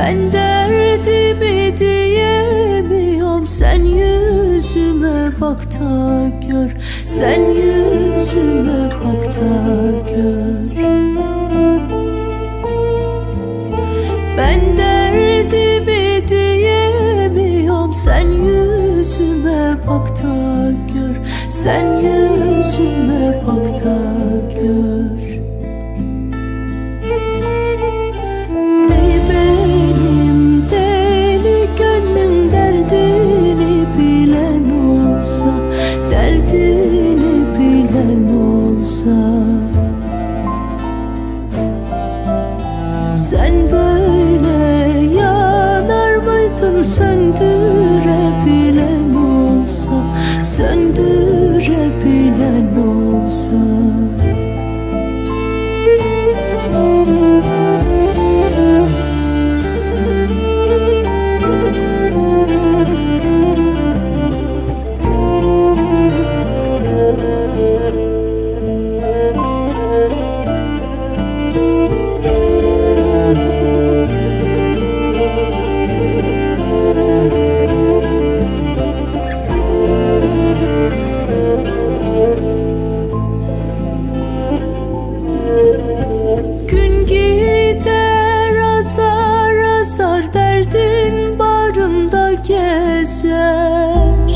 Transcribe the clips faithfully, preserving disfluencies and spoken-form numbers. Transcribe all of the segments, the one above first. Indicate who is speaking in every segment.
Speaker 1: Ben derdimi diyemiyorum, sen yüzüme bak da gör, sen yüzüme bak da gör. Ben derdimi diyemiyorum, sen yüzüme bak da gör, sen yüzüme bak da gör. Ey benim deli gönlüm, derdini bilen olsa, derdini bilen olsa. Sen böyle yanar mıydın, söndürebilen olsa, söndürebilen olsa. Gün gider azar azar, derdin bağrımda gezer.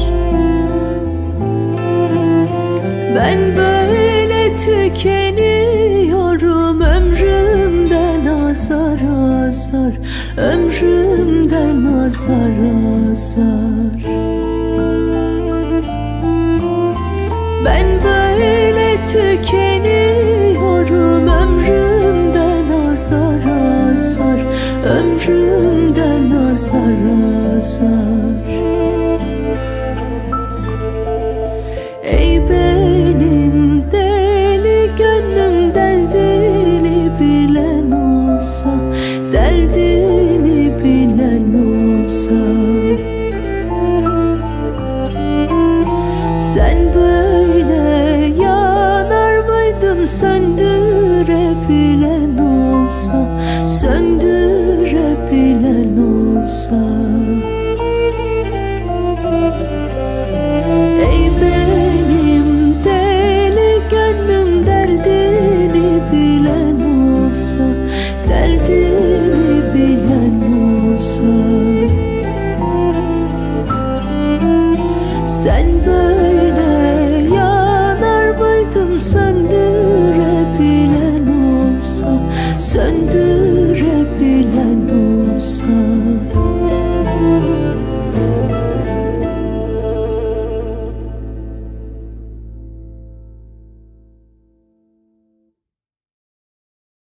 Speaker 1: Ben böyle tükeniyorum, ömrümden azar azar, ömrümden azar azar. Ben böyle tükeniyorum, ömrümden azar azar, ömrümden azar azar. Ey benim deli gönlüm, derdini bilen olsa, derdini bilen olsa. Sen böyle yanar mıydın, söndürebilen olsa, söndürebilen olsa. Ey benim deli gönlüm, derdini bilen olsa, derdini bilen olsa. Sen böyle